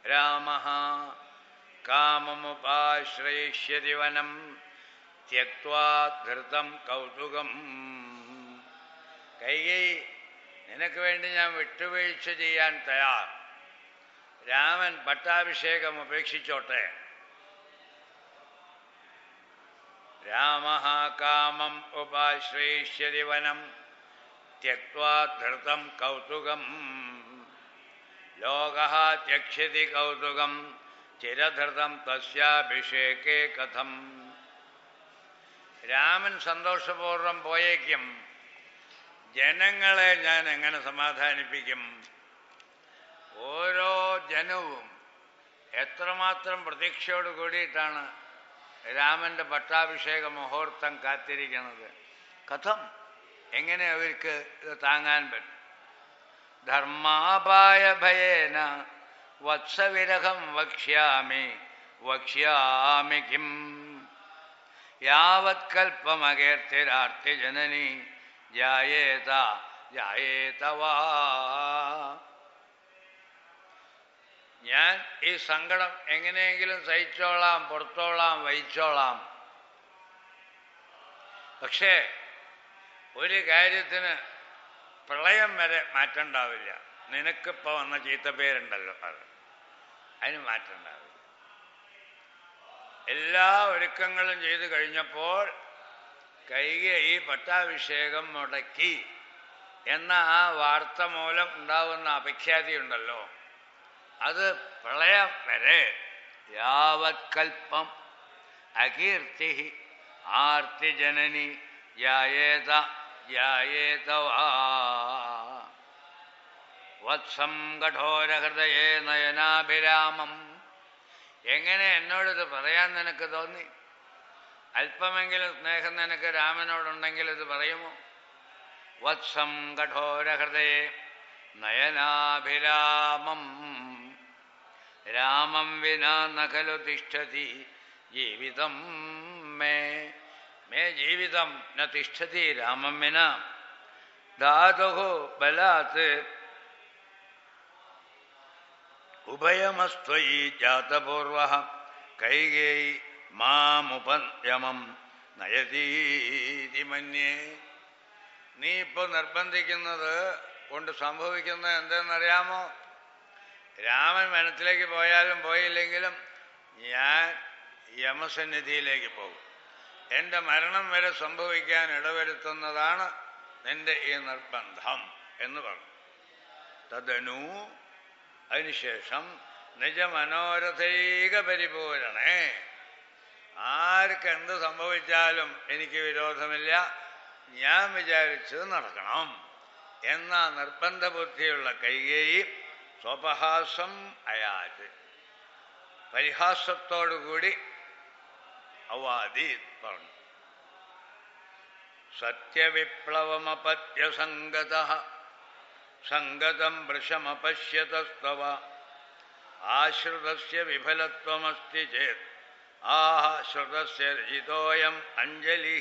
രാമഃ കാമമുപാശ്രയിഷ്യതി വനം ത്യക്ത്വാ ധൃതം കൗതുകം. കൈകേയി, നിനക്ക് വേണ്ടി ഞാൻ വിട്ടുവീഴ്ച ചെയ്യാൻ തയ്യാർ. രാമൻ പട്ടാഭിഷേകം ഉപേക്ഷിച്ചോട്ടെ. രാമഃ കാമം ഉപാശ്രയിഷ്യതി വനം ത്യക്ത്വാ ധൃതം കൗതുകം. ലോകഃ ത്യക്ഷ്യതി കൗതുകം ചിരധൃതം തസ്യാഭിഷേകേ കഥം. രാമൻ സന്തോഷപൂർവ്വം പോയേക്കും. ജനങ്ങളെ ഞാൻ എങ്ങനെ സമാധാനിപ്പിക്കും? ഓരോ ജനവും എത്രമാത്രം പ്രതീക്ഷയോട് കൂടിയിട്ടാണ് രാമൻ്റെ പട്ടാഭിഷേക മുഹൂർത്തം കാത്തിരിക്കുന്നത്. കഥം, എങ്ങനെ അവർക്ക് ഇത് താങ്ങാൻ പറ്റും? ധർമാപായ ഭയേന വത്സവിരഹം വക്ഷ്യാമി വക്ഷ്യാമി കിം യാവത് കൽപ്പമകീർത്തിരാർത്തി ജനനി ജായേത ജായേത വാ. ഞാൻ ഈ സങ്കടം എങ്ങനെയെങ്കിലും സഹിച്ചോളാം, പുറത്തോളാം, വഹിച്ചോളാം. പക്ഷേ ഒരു കാര്യത്തിന് പ്രളയം വരെ മാറ്റമുണ്ടാവില്ല. നിനക്കിപ്പോൾ വന്ന ചീത്തപ്പേരുണ്ടല്ലോ, അതിന് മാറ്റമുണ്ടാവില്ല. എല്ലാ ഒരുക്കങ്ങളും ചെയ്തു കഴിഞ്ഞപ്പോൾ കൈകേയി പട്ടാഭിഷേകം മുടക്കി എന്ന ആ വാർത്ത മൂലം ഉണ്ടാവുന്ന അപഖ്യാതി ഉണ്ടല്ലോ, അത് പ്രളയം വരെ യാവത് കൽപ്പം അകീർത്തി ആർത്തി ജനനി ജായേത ജായേത വാ. വത്സം കഠോരഹൃദയേ നയനാഭിരാമം. എങ്ങനെ എന്നോടിത് പറയാൻ നിനക്ക് തോന്നി? അല്പമെങ്കിലും സ്നേഹം നിനക്ക് രാമനോടുണ്ടെങ്കിൽ ഇത് പറയുമോ? വത്സം കഠോരഹൃദയേ നയനാഭിരാമം രാമം വിനാ നഖലു തിഷ്ഠതി ജീവിതം മേ മേ ജീവിതം ന തിഷ്ഠതി രാമം വിനാ ധാതുഃ ബലാത് ഉഭയമസ്ത്വയി ജാതപൂർവഃ കൈകേയി മാമുപയമം നയതീതി മന്യേ. നീ ഇപ്പോൾ നിർബന്ധിക്കുന്നത് കൊണ്ട് സംഭവിക്കുന്നത് എന്തെന്നറിയാമോ? രാമൻ വനത്തിലേക്ക് പോയാലും പോയില്ലെങ്കിലും ഞാൻ യമസന്നിധിയിലേക്ക് പോകും. എൻ്റെ മരണം വരെ സംഭവിക്കാൻ ഇടവരുത്തുന്നതാണ് നിന്റെ ഈ നിർബന്ധം എന്ന് പറഞ്ഞു. തദനു, അതിനുശേഷം നിജമനോരഥൈക പരിപൂരണേ, ആർക്ക് എന്ത് സംഭവിച്ചാലും എനിക്ക് വിരോധമില്ല, ഞാൻ വിചാരിച്ചത് നടക്കണം എന്ന നിർബന്ധ ബുദ്ധിയുള്ള കൈകേയി സ്വപഹാസം അയാത്, പരിഹാസത്തോടുകൂടി അവാദി പറഞ്ഞു. സത്യവിപ്ലവമപത്യസംഗതഃ സംഗതം വൃഷമപശ്യതസ്തവ ആശ്രിതസ്യ വിഫലത്വമസ്തി ചേത് ആശ്രിതസ്യ രചിതോയം അഞ്ജലിഃ.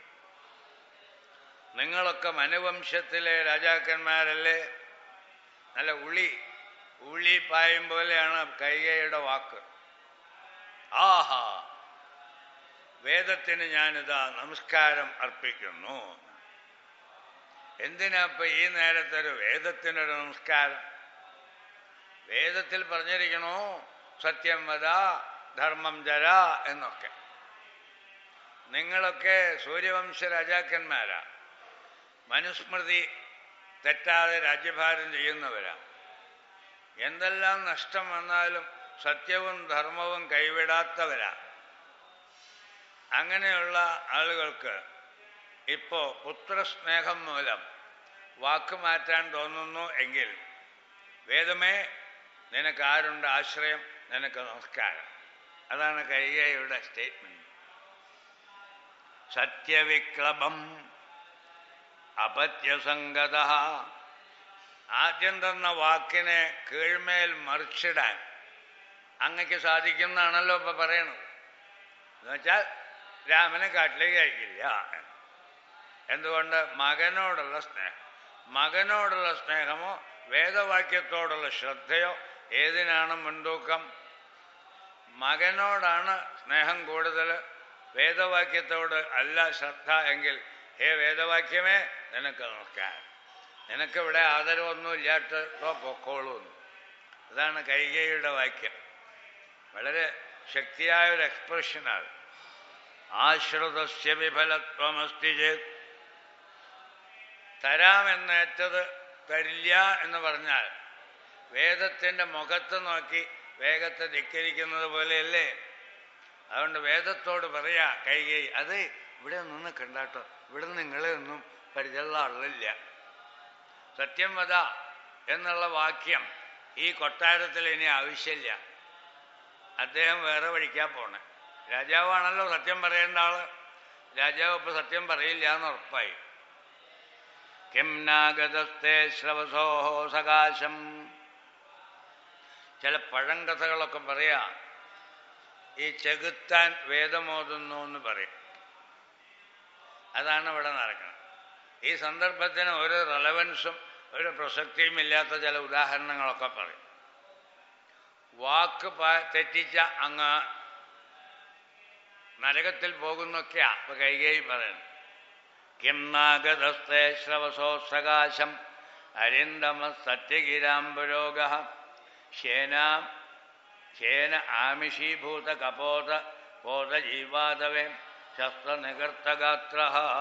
നിങ്ങളൊക്കെ മനുവംശത്തിലെ രാജാക്കന്മാരല്ലേ? നല്ല ഉളി പായും പോലെയാണ് കൈകേയിയുടെ വാക്ക്. ആഹാ, വേദത്തിന് ഞാനിതാ നമസ്കാരം അർപ്പിക്കുന്നു. എന്തിനാ ഇപ്പൊ ഈ നേരത്തൊരു വേദത്തിനൊരു നമസ്കാരം? വേദത്തിൽ പറഞ്ഞിരിക്കണോ സത്യം വദ ധർമ്മം ജര എന്നൊക്കെ. നിങ്ങളൊക്കെ സൂര്യവംശ രാജാക്കന്മാരാ, മനുസ്മൃതി തെറ്റാതെ രാജ്യഭാരം ചെയ്യുന്നവരാ. എന്തെല്ലാം നഷ്ടം വന്നാലും സത്യവും ധർമ്മവും കൈവിടാത്തവരാ. അങ്ങനെയുള്ള ആളുകൾക്ക് ഇപ്പോൾ പുത്രസ്നേഹം മൂലം വാക്ക് മാറ്റാൻ തോന്നുന്നു എങ്കിൽ, വേദമേ നിനക്ക് ആരുണ്ട് ആശ്രയം, നിനക്ക് നമസ്കാരം. അതാണ് കൈകേയിയുടെ സ്റ്റേറ്റ്മെന്റ്. സത്യവിക്ലബം അപത്യസംഗതഃ. ആദ്യം തന്ന വാക്കിനെ കീഴ്മേൽ മറിച്ചിടാൻ അങ്ങക്ക് സാധിക്കുന്നതാണല്ലോ ഇപ്പൊ പറയണത്. എന്നുവെച്ചാൽ രാമനെ കാട്ടിലേക്ക് അയക്കില്ല. എന്തുകൊണ്ട്? മകനോടുള്ള സ്നേഹം. മകനോടുള്ള സ്നേഹമോ വേദവാക്യത്തോടുള്ള ശ്രദ്ധയോ ഏതിനാണ് മുൻതൂക്കം? മകനോടാണ് സ്നേഹം കൂടുതൽ, വേദവാക്യത്തോട് അല്ല ശ്രദ്ധ എങ്കിൽ ഹേ വേദവാക്യമേ നിനക്ക് നോക്കാൻ, നിനക്കിവിടെ ആദരവൊന്നും ഇല്ലാട്ടോ പൊക്കോളൂ. അതാണ് കൈകേയിയുടെ വാക്യം. വളരെ ശക്തിയായൊരു എക്സ്പ്രഷനാണ്. ആശ്രിതസ്യ വിഫലത്വമസ്തി ചേത്, തരാമെന്നേറ്റത് തരില്ല എന്ന് പറഞ്ഞാൽ വേദത്തിൻ്റെ മുഖത്ത് നോക്കി വേഗത്തെ ധിക്കരിക്കുന്നത് പോലെയല്ലേ? അതുകൊണ്ട് വേദത്തോട് പറയാ കൈകേയി, അത് ഇവിടെ നിന്ന് കണ്ടാട്ടോ, ഇവിടെ നിങ്ങളെ ഒന്നും പരിചയമുള്ള ആളില്ല. സത്യം വദ എന്നുള്ള വാക്യം ഈ കൊട്ടാരത്തിൽ ഇനി ആവശ്യമില്ല. അദ്ദേഹം വേറെ വഴിക്കാൻ പോണേ. രാജാവാണല്ലോ സത്യം പറയേണ്ട ആള്. രാജാവ് ഇപ്പൊ സത്യം പറയില്ല എന്ന് ഉറപ്പായി. കിം നാഗതസ്തേ ശ്രവസോഹോ സകാശം. ചില പഴങ്കഥകളൊക്കെ പറയാ, ഈ ചെകുത്താൻ വേദമോതുന്നു എന്ന് പറയും. അതാണ് ഇവിടെ നടക്കുന്നത്. ഈ സന്ദർഭത്തിന് ഒരു റെലവൻസും ഒരു പ്രസക്തിയും ഇല്ലാത്ത ചില ഉദാഹരണങ്ങളൊക്കെ പറയും. വാക്ക് തെറ്റിച്ച അങ്ങ് നരകത്തിൽ പോകുന്നൊക്കെയാ ഇപ്പൊ കൈകേയി പറയുന്നത്. കിം നാഗതസ്തേ ശ്രവസോ സകാശം അരിന്ദമ സത്യഗിരാംബുരോഗ ശേന ആമിഷീഭൂത കപോത പോത ജീവാതവേ ശസ്ത്രനികർത്തഗാത്ര.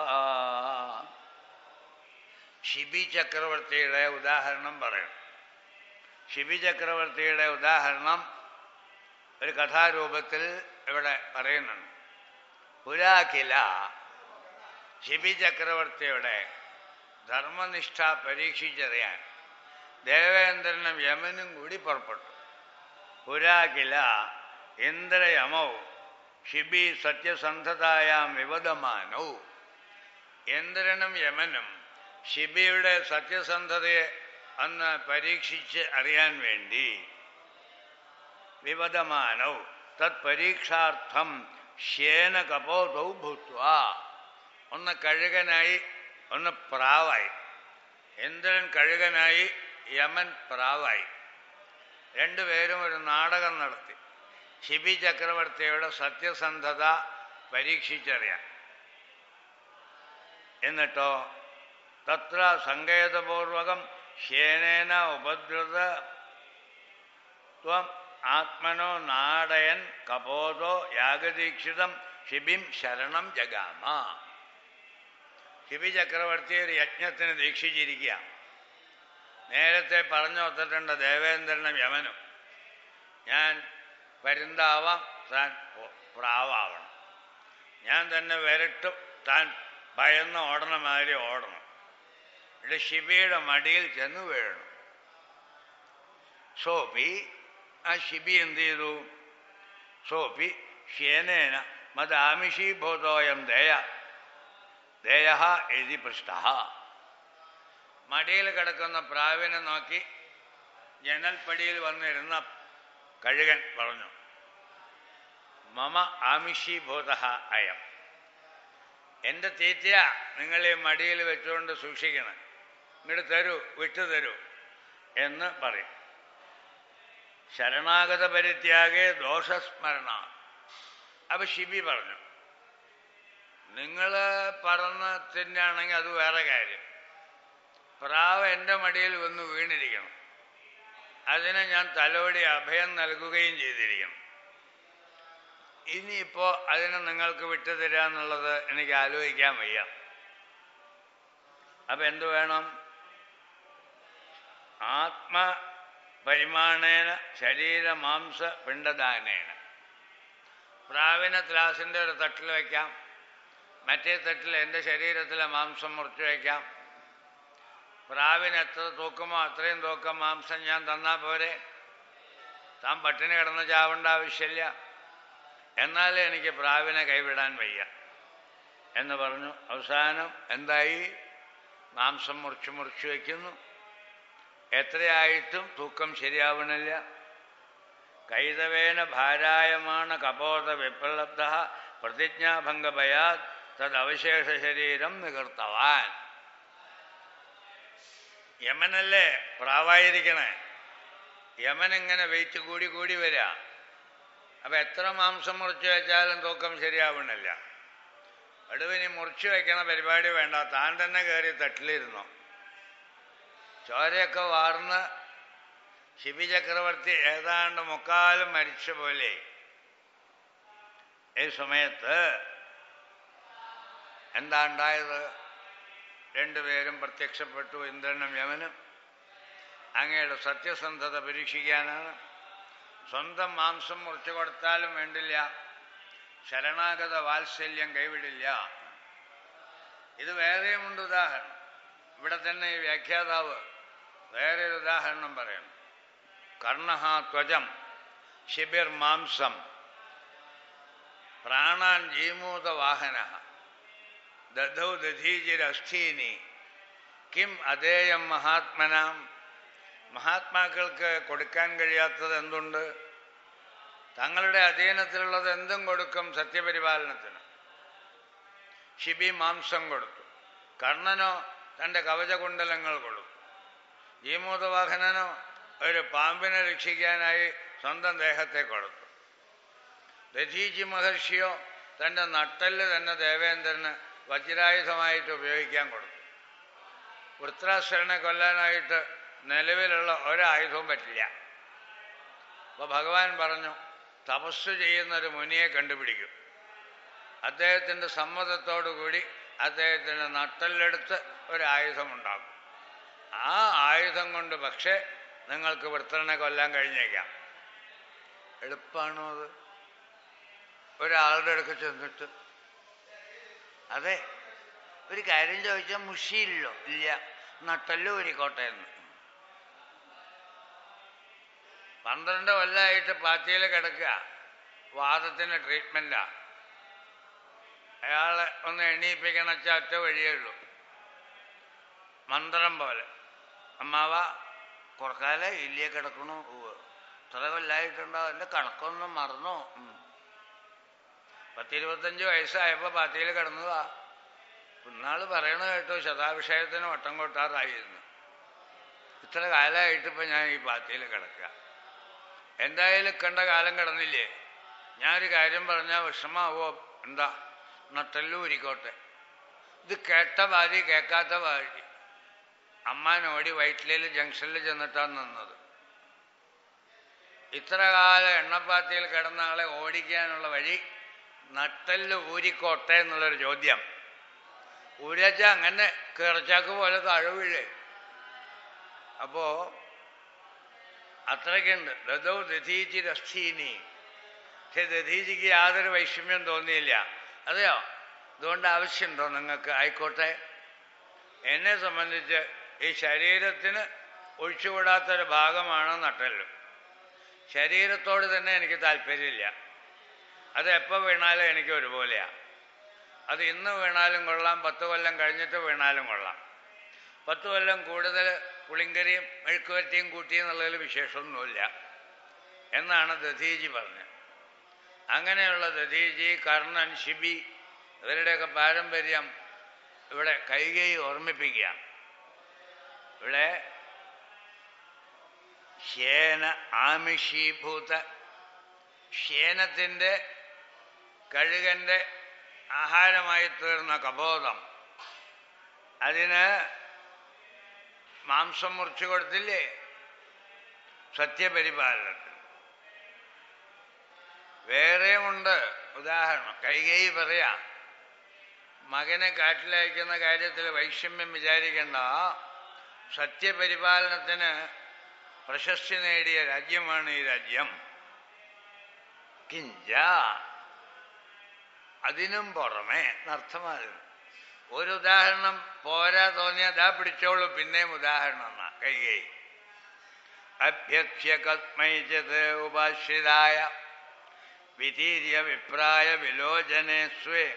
ശിബി ചക്രവർത്തിയുടെ ഉദാഹരണം പറയണം. ശിബി ചക്രവർത്തിയുടെ ഉദാഹരണം ഒരു കഥാരൂപത്തിൽ ഇവിടെ പറയുന്നുണ്ട്. പുരാഖില ശിബി ചക്രവർത്തിയുടെ ധർമ്മനിഷ്ഠ പരീക്ഷിച്ചറിയാൻ ദേവേന്ദ്രനും യമനും കൂടി പുറപ്പെട്ടു. പുരാഖില ഇന്ദ്രയമൗ ശിബി സത്യസന്ധതായാം വിവദമാനൗ. ഇന്ദ്രനും യമനും ശിബിയുടെ സത്യസന്ധതയെ അന്ന് പരീക്ഷിച്ച് അറിയാൻ വേണ്ടി വിവദമാനൗ തത് പരീക്ഷാർത്ഥം ശേന കപോതൗ ഭൂത്വ. ഒന്ന് കഴുകനായി, ഒന്ന് പ്രാവായി. ഇന്ദ്രൻ കഴുകനായി, യമൻ പ്രാവായി. രണ്ടുപേരും ഒരു നാടകം നടത്തി ശിബി ചക്രവർത്തിയുടെ സത്യസന്ധത പരീക്ഷിച്ചറിയാൻ. എന്നിട്ടോ തത്ര സങ്കേതപൂർവകം ശേനേന ഉപദ്രുത ത്വം ആത്മനോ നാടയൻ കപോതോ യാഗദീക്ഷിതം ശിബിം ശരണം ജഗാമ. ശിബി ചക്രവർത്തി ഒരു യജ്ഞത്തിന് ദീക്ഷിച്ചിരിക്കുക. നേരത്തെ പറഞ്ഞു ഒത്തിട്ടുണ്ട് ദേവേന്ദ്രനും യമനും, ഞാൻ പരുന്താവാം, താൻ പ്രാവാവണം. ഞാൻ തന്നെ വരട്ടും, താൻ ഭയന്ന് ഓടണ മാതിരി ഓടണം. ഇവിടെ ശിബിയുടെ മടിയിൽ ചെന്ന് വീഴണം. സോപ്പി ആ ശിബി എന്ത് ചെയ്തു? സോപ്പി ശേനേന മദാമിഷീഭൂതോയം ദേയ എഴുതി പൃഷ്ട. മടിയിൽ കിടക്കുന്ന പ്രാവിനെ നോക്കി ജനൽപ്പടിയിൽ വന്നിരുന്ന കഴുകൻ പറഞ്ഞു, മമ ആമിഷീഭൂത അയം. എൻ്റെ തീറ്റയാ നിങ്ങൾ ഈ മടിയിൽ വെച്ചുകൊണ്ട് സൂക്ഷിക്കണം, ഇങ്ങോട്ട് തരൂ, വിട്ടുതരൂ എന്ന് പറയും. ശരണാഗത പരിത്യാഗേ ദോഷസ്മരണ. അപ്പൊ ശിബി പറഞ്ഞു, നിങ്ങൾ പറന്ന് തിന്നാണെങ്കിൽ അത് വേറെ കാര്യം, പ്രാവ് എൻ്റെ മടിയിൽ വന്ന് വീണിരിക്കണം, അതിനെ ഞാൻ തലോടി അഭയം നൽകുകയും ചെയ്തിരിക്കണം. ഇനിയിപ്പോൾ അതിനെ നിങ്ങൾക്ക് വിട്ടുതരാന്നുള്ളത് എനിക്ക് ആലോചിക്കാൻ വയ്യ. അപ്പം എന്തു വേണം? ആത്മപരിമാണേന ശരീരമാംസ പിണ്ഡദാനേന. പ്രാവിനെ ത്രാസിൻ്റെ ഒരു തട്ടിൽ വയ്ക്കാം, മറ്റേ തട്ടിൽ എൻ്റെ ശരീരത്തിലെ മാംസം മുറിച്ച് വയ്ക്കാം. പ്രാവിന് എത്ര തൂക്കുമോ അത്രയും തൂക്കം മാംസം ഞാൻ തന്നാൽ പോരെ, താൻ പട്ടിണി കിടന്ന് ചാവേണ്ട ആവശ്യമില്ല. എന്നാലേ എനിക്ക് പ്രാവിനെ കൈവിടാൻ വയ്യ എന്ന് പറഞ്ഞു. അവസാനം എന്തായി? മാംസം മുറിച്ച് വയ്ക്കുന്നു. എത്രയായിട്ടും തൂക്കം ശരിയാവണില്ല. കൈതവേന ഭാരായമാണ് കപോത വിപ്ലബ്ധ പ്രതിജ്ഞാഭംഗഭയാത് തദവശേഷ ശരീരം നികർത്തവാൻ. യമനല്ലേ പ്രാവായിരിക്കണേ, യമൻ ഇങ്ങനെ വെയിറ്റ് കൂടി കൂടി വരിക. അപ്പം എത്ര മാംസം മുറിച്ച് വെച്ചാലും തൂക്കം ശരിയാവണില്ല. ഒടുവിനി മുറിച്ച് വയ്ക്കണ പരിപാടി വേണ്ട, താൻ തന്നെ കയറി തട്ടിലിരുന്നു. ചോരയൊക്കെ വാർന്ന് ശിബി ചക്രവർത്തി ഏതാണ്ട് മുക്കാലും മരിച്ച പോലെ. ഈ സമയത്ത് എന്താ ഉണ്ടായത്? രണ്ടുപേരും പ്രത്യക്ഷപ്പെട്ടു, ഇന്ദ്രനും യമനും. അങ്ങയുടെ സത്യസന്ധത പരീക്ഷിക്കാനാണ്. സ്വന്തം മാംസം മുറിച്ചു കൊടുത്താലും വേണ്ടില്ല, ശരണാഗത വാത്സല്യം കൈവിടില്ല. ഇത് വേറെയുമുണ്ട് ഉദാഹരണം. ഇവിടെ തന്നെ ഈ വ്യാഖ്യാതാവ് വേറെ ഒരു ഉദാഹരണം പറയണം. കർണഹ ത്വജം ശിബിർ മാംസം പ്രാണാൻ ജീമൂത വാഹന ദധൗ ദധീജിരസ്ഥീനി കിം അതേയം മഹാത്മനാം. മഹാത്മാക്കൾക്ക് കൊടുക്കാൻ കഴിയാത്തത് എന്തുണ്ട്? തങ്ങളുടെ അധീനത്തിലുള്ളത് എന്തും കൊടുക്കും സത്യപരിപാലനത്തിന്. ശിബി മാംസം കൊടുത്തു, കർണനോ തൻ്റെ കവചകുണ്ടലങ്ങൾ കൊടുത്തു, ജീമൂതവാഹനനോ ഒരു പാമ്പിനെ രക്ഷിക്കാനായി സ്വന്തം ദേഹത്തെ കൊടുത്തു, ദധീജി മഹർഷിയോ തൻ്റെ നട്ടെല്ല് തന്നെ ദേവേന്ദ്രന് വജ്രായുധമായിട്ട് ഉപയോഗിക്കാൻ കൊടുത്തു. വൃത്രാസുരനെ കൊല്ലാനായിട്ട് നിലവിലുള്ള ഒരായുധവും പറ്റില്ല. അപ്പോൾ ഭഗവാൻ പറഞ്ഞു, തപസ് ചെയ്യുന്നൊരു മുനിയെ കണ്ടുപിടിക്കും, അദ്ദേഹത്തിൻ്റെ സമ്മതത്തോടുകൂടി അദ്ദേഹത്തിൻ്റെ നട്ടെല്ലെടുത്ത് ഒരായുധമുണ്ടാകും. ആ ആയുധം കൊണ്ട് പക്ഷേ നിങ്ങൾക്ക് വൃത്രനെ കൊല്ലാൻ കഴിഞ്ഞേക്കാം. എളുപ്പമാണോ അത്? ഒരാളുടെ അടുക്ക് ചെന്നിട്ട് അതെ ഒരു കാര്യം ചോദിച്ചാൽ മുഷിയില്ലോ, ഇല്ല, നട്ടല്ലോ ഊരിക്കോട്ടെ എന്ന്. 12 കൊല്ലമായിട്ട് പാത്തിയിൽ കിടക്കുക, വാദത്തിന് ട്രീറ്റ്മെൻറ്റാ. അയാളെ ഒന്ന് എണീപ്പിക്കണം വെച്ചാൽ ഒറ്റ വഴിയേ ഉള്ളൂ, മന്ത്രം പോലെ. അമ്മാവ കുറക്കാലം ഇല്ലേ കിടക്കണു, ഇത്ര കൊല്ലമായിട്ടുണ്ടാവും, എൻ്റെ കണക്കൊന്നും മറന്നോ. 10-25 വയസ്സായപ്പോൾ പാത്തിയിൽ കിടന്നതാ. ഇന്നാൾ പറയണ കേട്ടോ, ശതാഭിഷേകത്തിന് വട്ടം കൊട്ടാറായിരുന്നു. ഇത്ര കാലമായിട്ടിപ്പോൾ ഞാൻ ഈ പാത്തിയിൽ കിടക്കുക. എന്തായാലും കണ്ട കാലം കിടന്നില്ലേ. ഞാനൊരു കാര്യം പറഞ്ഞാൽ വിഷമാവോ? എന്താ? നട്ടെല്ലു ഊരിക്കോട്ടെ. ഇത് കേട്ട ഭാര്യ കേൾക്കാത്ത ഭാര്യ. അമ്മാനോടി വൈറ്റിലയിൽ ജംഗ്ഷനിൽ ചെന്നിട്ടാണ് നിന്നത്. ഇത്ര കാലം എണ്ണപ്പാത്തിയിൽ കിടന്ന ആളെ ഓടിക്കാനുള്ള വഴി നട്ടെല്ല് ഊരിക്കോട്ടെ എന്നുള്ളൊരു ചോദ്യം. ഊരച്ച അങ്ങനെ കിറച്ചാക്ക് പോലെ താഴെ വീഴേ. അപ്പോ അത്രയ്ക്കുണ്ട്. ദധൗ ദധീചിരസ്ഥീനി. പക്ഷെ ദധീജിക്ക് യാതൊരു വൈഷമ്യം തോന്നിയില്ല. അതെയോ, ഇതുകൊണ്ട് ആവശ്യമുണ്ടോ നിങ്ങൾക്ക്? ആയിക്കോട്ടെ. എന്നെ സംബന്ധിച്ച് ഈ ശരീരത്തിന് ഒഴിച്ചുകൂടാത്തൊരു ഭാഗമാണ് നട്ടെല്ല്. ശരീരത്തോട് തന്നെ എനിക്ക് താല്പര്യമില്ല. അത് എപ്പോൾ വീണാലും എനിക്ക് ഒരുപോലെയാണ്. അത് ഇന്ന് വീണാലും കൊള്ളാം, 10 കൊല്ലം കഴിഞ്ഞിട്ട് വീണാലും കൊള്ളാം. 10 കൊല്ലം കൂടുതൽ പുളിങ്കരിയും മെഴുക്കുവരട്ടിയും കൂട്ടി എന്നുള്ളതിൽ വിശേഷമൊന്നുമില്ല എന്നാണ് ദധീജി പറഞ്ഞത്. അങ്ങനെയുള്ള ദധീജി, കർണൻ, ശിബി ഇവരുടെയൊക്കെ പാരമ്പര്യം ഇവിടെ കൈകേയി ഓർമ്മിപ്പിക്കുക. ഇവിടെ ശേന ആമിഷീഭൂത, ശേനത്തിൻ്റെ കഴുകൻ്റെ ആഹാരമായി തീർന്ന കബോധം, അതിന് മാംസം മുറിച്ചു കൊടുത്തില്ലേ സത്യപരിപാലനത്തിൽ. വേറെയുമുണ്ട് ഉദാഹരണം. കൈകേയി പറയാം, മകനെ കാട്ടിലയക്കുന്ന കാര്യത്തിൽ വൈഷമ്യം വിചാരിക്കേണ്ട, സത്യപരിപാലനത്തിന് പ്രശസ്തി നേടിയ രാജ്യമാണ് ഈ രാജ്യം. കിഞ്ച, അതിനും പുറമെ എന്നർത്ഥമായിരുന്നു. ഒരു ഉദാഹരണം പോരാ തോന്നിയാൽ അതാ പിടിച്ചോളൂ, പിന്നെയും ഉദാഹരണം എന്നാ കൈകേയി. അഭ്യക്ഷ്യ കസ്മൈചിത് ഉപാശ്രിതായ വിതീര്യ വിപ്രായ വിലോചനെ സ്വേ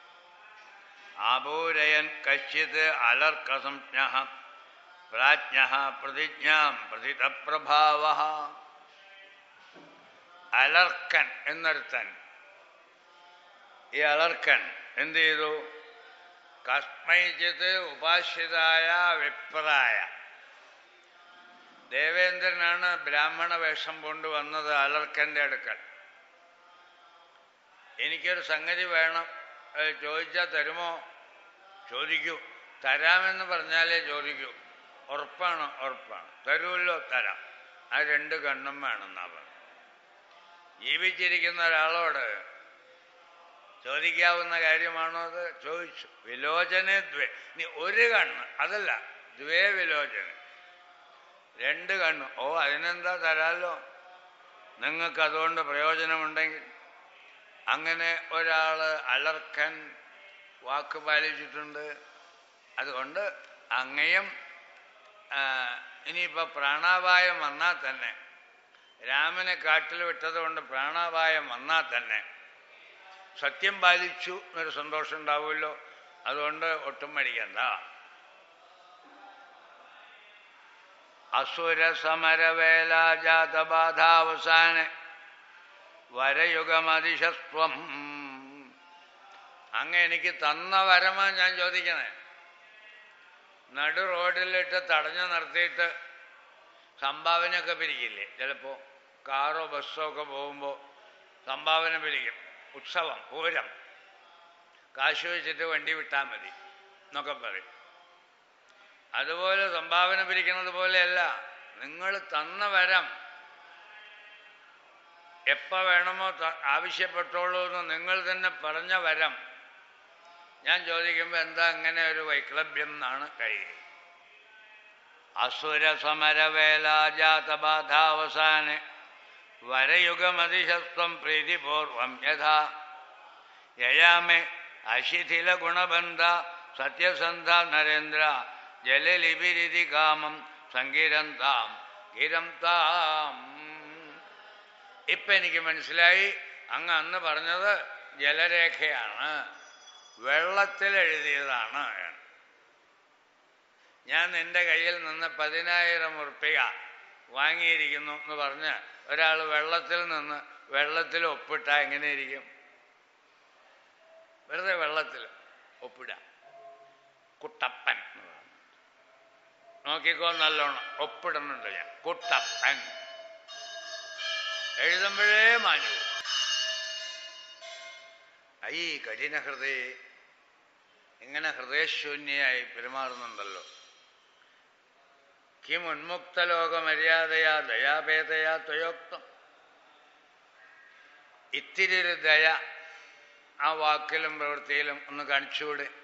ആപൂരയൻ കശ്ചിത് അലർക്കസംജ്ഞഃ പ്രാജ്ഞഃ പ്രതിജ്ഞാം പ്രതിതപ്രഭാവഃ. അലർക്കൻ എന്നൊരുത്തൻ, ഈ അലർക്കൻ എന്ത് ചെയ്തു? കസ്മൈചിത് ഉപാശ്രിതായ വിപ്രായ, ദേവേന്ദ്രനാണ് ബ്രാഹ്മണ വേഷം കൊണ്ടുവന്നത് അലർക്കൻ്റെ അടുക്കൽ. എനിക്കൊരു സംഗതി വേണം, ചോദിച്ചാൽ തരുമോ? ചോദിക്കൂ. തരാമെന്ന് പറഞ്ഞാലേ ചോദിക്കൂ. ഉറപ്പാണ്? ഉറപ്പാണ്. തരുമല്ലോ, തരാം. ആ 2 കണ്ണും വേണമെന്നാ പറഞ്ഞു. ജീവിച്ചിരിക്കുന്ന ഒരാളോട് ചോദിക്കാവുന്ന കാര്യമാണോ അത്? ചോദിച്ചു. വിലോചനെ ദ്വേ. നീ 1 കണ്ണ്, അതല്ല, ദ്വേ വിലോചന, 2 കണ്ണ്. ഓ, അതിനെന്താ, തരാമല്ലോ, നിങ്ങൾക്ക് അതുകൊണ്ട് പ്രയോജനമുണ്ടെങ്കിൽ. അങ്ങനെ ഒരാൾ അലർക്കൻ വാക്ക് പാലിച്ചിട്ടുണ്ട്. അതുകൊണ്ട് അങ്ങയും ഇനിയിപ്പോൾ പ്രാണാപായം വന്നാൽ തന്നെ, രാമനെ കാട്ടിൽ വിട്ടത് കൊണ്ട് പ്രാണാപായം വന്നാൽ തന്നെ സത്യം പാലിച്ചു എന്നൊരു സന്തോഷം ഉണ്ടാവുമല്ലോ. അതുകൊണ്ട് ഒട്ടും മടിക്കണ്ട. അസുര സമരവേലാജാതബാധാവസാനെ വരയുഗമതിശസ്ത്വം. അങ്ങ് എനിക്ക് തന്ന വരമാ ഞാൻ ചോദിക്കണേ. നടു റോഡിലിട്ട് തടഞ്ഞു നിർത്തിയിട്ട് സംഭാവനയൊക്കെ പിരിക്കില്ലേ? ചിലപ്പോൾ കാറോ ബസ്സോ ഒക്കെ പോകുമ്പോൾ സംഭാവന പിരിക്കും. ഉത്സവം, പൂരം, കാശ് വെച്ചിട്ട് വണ്ടി വിട്ടാൽ മതി എന്നൊക്കെ പറയും. അതുപോലെ സംഭാവന പിരിക്കുന്നത് പോലെയല്ല, നിങ്ങൾ തന്ന വരം എപ്പോൾ വേണമോ ആവശ്യപ്പെട്ടോളൂ എന്ന് നിങ്ങൾ തന്നെ പറഞ്ഞ വരം ഞാൻ ചോദിക്കുമ്പോൾ എന്താ അങ്ങനെ ഒരു വൈക്ലഭ്യം എന്നാണ് കഴിയുക. അസുര സമരവേലാജാതബാധാവസാനെ വരയുഗമതിശസ്ത്വം പ്രീതിപൂർവം യഥാ യയാമേ അശിഥില ഗുണബന്ധ സത്യസന്ധ നരേന്ദ്ര ജലലിപിരിതി കാമം സങ്കീരന്താം ഗിരം താം. ഇപ്പം എനിക്ക് മനസ്സിലായി, അങ്ങ് അന്ന് പറഞ്ഞത് ജലരേഖയാണ്, വെള്ളത്തിൽ എഴുതിയതാണ്. ഞാൻ നിന്റെ കയ്യിൽ നിന്ന് 10,000 ഉറുപ്പിക വാങ്ങിയിരിക്കുന്നു എന്ന് പറഞ്ഞ് ഒരാൾ വെള്ളത്തിൽ നിന്ന് വെള്ളത്തിൽ ഒപ്പിട്ടാൽ എങ്ങനെയിരിക്കും? വെറുതെ വെള്ളത്തിൽ ഒപ്പിടാം. കുട്ടപ്പൻ എന്ന് പറഞ്ഞു, നോക്കിക്കോ നല്ലോണം, ഒപ്പിടുന്നുണ്ട് ഞാൻ, കുട്ടപ്പൻ. എഴുതുമ്പോഴേ മാഞ്ഞു. ഈ കഠിന ഹൃദയ ഇങ്ങനെ ഹൃദയശൂന്യായി പെരുമാറുന്നുണ്ടല്ലോ. കിം ഉന്മുക്തലോകമര്യാദയാ ദയാഭേദയാ ത്വയോക്തം. ഇത്തിരി ഒരു ദയ ആ വാക്കിലും പ്രവൃത്തിയിലും ഒന്ന് കാണിച്ചുകൂടെ?